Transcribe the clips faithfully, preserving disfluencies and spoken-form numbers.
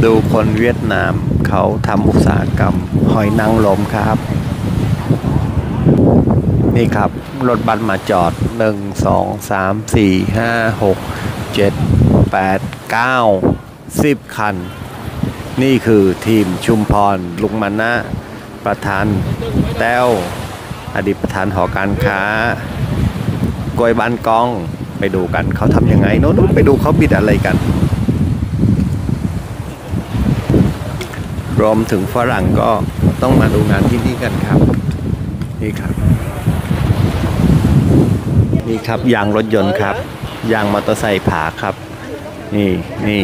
ดูคนเวียดนามเขาทำอุตสาหกรรมหอยนางรมครับนี่ครับรถบัสมาจอดหนึ่งสองสามสี่ห้าหกเจ็ดแปดเก้าสิบคันนี่คือทีมชุมพรลุงมานะประธานแต้วอดีตประธานหอการค้ากวยบ้านกองไปดูกันเขาทำยังไงโน้นไปดูเขาบิดอะไรกันรวมถึงฝรั่งก็ต้องมาดูงานที่นี่กันครับนี่ครับนี่ครับยางรถยนต์ครับยางมอเตอร์ไซค์ผาครับนี่นี่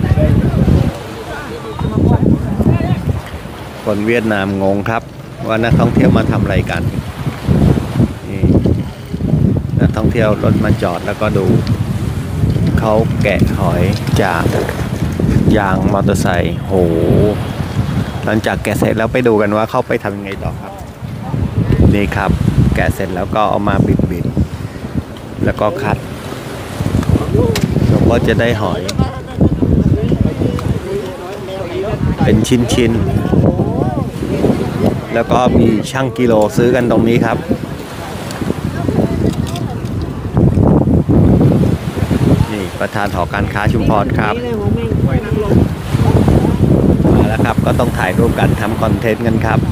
คนเวียดนามงงครับว่านักท่องเที่ยวมาทำอะไรกันนี่นักท่องเที่ยวรถมาจอดแล้วก็ดูเขาแกะหอยจากยางมอเตอร์ไซค์โหหลังจากแกะเสร็จแล้วไปดูกันว่าเขาไปทำยังไงต่อครับนี่ครับแกะเสร็จแล้วก็เอามาบิดๆแล้วก็คัดแล้วก็จะได้หอยเป็นชิ้นๆแล้วก็มีช่างกิโลซื้อกันตรงนี้ครับนี่ประธานหอการค้าชุมพรครับมาแล้วครับก็ต้องถ่ายรูปกันทำคอนเทนต์กันครับ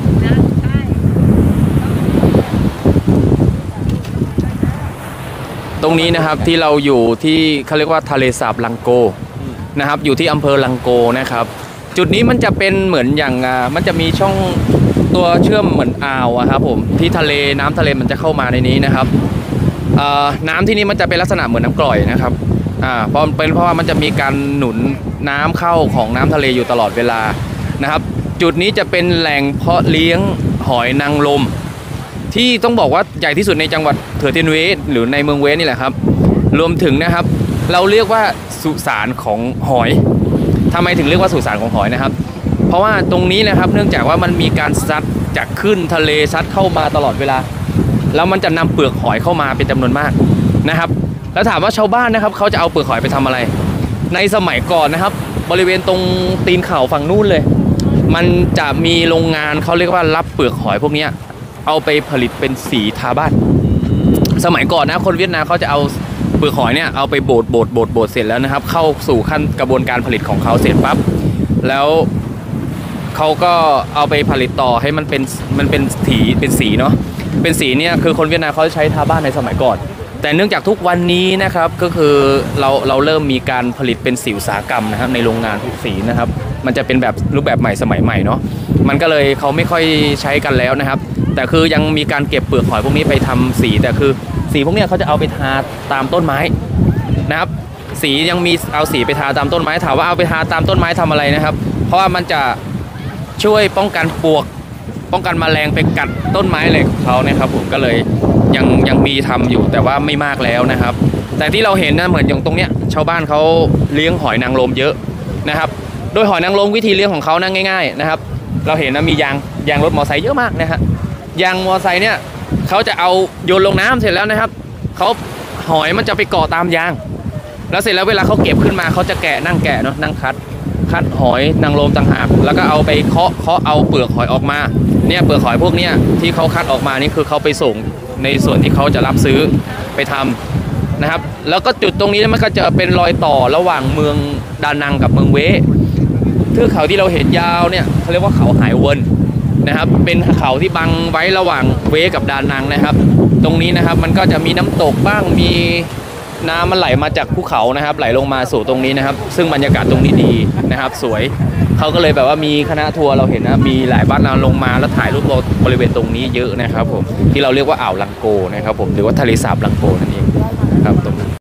ตรงนี้นะครับที่เราอยู่ที่เขาเรียกว่าทะเลสาบลังโกนะครับอยู่ที่อำเภอลังโกนะครับจุดนี้มันจะเป็นเหมือนอย่างมันจะมีช่องตัวเชื่อมเหมือนอ่าวครับผมที่ทะเลน้ำทะเลมันจะเข้ามาในนี้นะครับน้ำที่นี่มันจะเป็นลักษณะเหมือนน้ำกร่อยนะครับอ่าเพราะเป็นเพราะว่ามันจะมีการหนุนน้ำเข้าของน้ำทะเลอยู่ตลอดเวลานะครับจุดนี้จะเป็นแหล่งเพาะเลี้ยงหอยนางรมที่ต้องบอกว่าใหญ่ที่สุดในจังหวัดเถอเทียนเวสหรือในเมืองเวสนี่แหละครับรวมถึงนะครับเราเรียกว่าสุสานของหอยทำไมถึงเรียกว่าสุสานของหอยนะครับเพราะว่าตรงนี้นะครับเนื่องจากว่ามันมีการซัดจากขึ้นทะเลซัดเข้ามาตลอดเวลาแล้วมันจะนำเปลือกหอยเข้ามาเป็นจำนวนมากนะครับแล้วถามว่าชาวบ้านนะครับเขาจะเอาเปลือกหอยไปทำอะไรในสมัยก่อนนะครับบริเวณตรงตีนเขาฝั่งนู้นเลยมันจะมีโรงงานเขาเรียกว่ารับเปลือกหอยพวกนี้เอาไปผลิตเป็นสีทาบ้านสมัยก่อนนะคนเวียดนามเขาจะเอาเปลือกหอยเนี่ยเอาไปโบดโบดโบดโบดเสร็จแล้วนะครับเข้าสู่ขั้นกระบวนการผลิตของเขาเสร็จปั๊บแล้วเขาก็เอาไปผลิตต่อให้มันเป็นมันเป็นสีเป็นสีเนาะเป็นสีเนี่ยคือคนเวียดนามเขาใช้ทาบ้านในสมัยก่อนแต่เนื่องจากทุกวันนี้นะครับก็คือเราเราเริ่มมีการผลิตเป็นสีอุตสาหกรรมนะครับในโรงงานสีนะครับมันจะเป็นแบบรูปแบบใหม่สมัยใหม่เนาะมันก็เลยเขาไม่ค่อยใช้กันแล้วนะครับแต่คือยังมีการเก็บเปลือกหอยพวกนี้ไปทำสีแต่คือสีพวกนี้เขาจะเอาไปทาตามต้นไม้นะครับสียังมีเอาสีไปทาตามต้นไม้ถามว่าเอาไปทาตามต้นไม้ทำอะไรนะครับเพราะว่ามันจะช่วยป้องกันปลวกป้องกันแมลงไปกัดต้นไม้อะไรของเขานะครับผมก็เลยยังยังมีทำอยู่แต่ว่าไม่มากแล้วนะครับแต่ที่เราเห็นนะเหมือนอย่างตรงเนี้ยชาวบ้านเขาเลี้ยงหอยนางรมเยอะนะครับโดยหอยนางรมวิธีเลี้ยงของเขานะง่ายๆนะครับเราเห็นนะมียางยางรถมอไซค์เยอะมากนะฮะยางมอไซค์เนี่ยเขาจะเอาโยนลงน้ำเสร็จแล้วนะครับเขาหอยมันจะไปเกาะตามยางแล้วเสร็จแล้วเวลาเขาเก็บขึ้นมาเขาจะแกะนั่งแกะเนาะนั่งคัดคัดหอยนางรมต่างหากแล้วก็เอาไปเคาะเคาะเอาเปลือกหอยออกมาเนี่ยเปลือกหอยพวกเนี้ยที่เขาคัดออกมานี่คือเขาไปส่งในส่วนที่เขาจะรับซื้อไปทำนะครับแล้วก็จุดตรงนี้มันก็จะเป็นรอยต่อระหว่างเมืองดานังกับเมืองเวเทือกเขาที่เราเห็นยาวเนี่ยเขาเรียกว่าเขาหายเวินนะครับเป็นเขาที่บังไว้ระหว่างเวกับดานังนะครับตรงนี้นะครับมันก็จะมีน้ำตกบ้างมีน้ำมันไหลมาจากภูเขานะครับไหลลงมาสู่ตรงนี้นะครับซึ่งบรรยากาศตรงนี้ดีนะครับสวยเขาก็เลยแบบว่ามีคณะทัวร์เราเห็นนะมีหลายบ้านเราลงมาแล้วถ่ายรูปบริเวณตรงนี้เยอะนะครับผมที่เราเรียกว่าอ่าวลังโกนะครับผมหรือว่าทะเลสาบลังโกนั่นเองครับตรงนั้น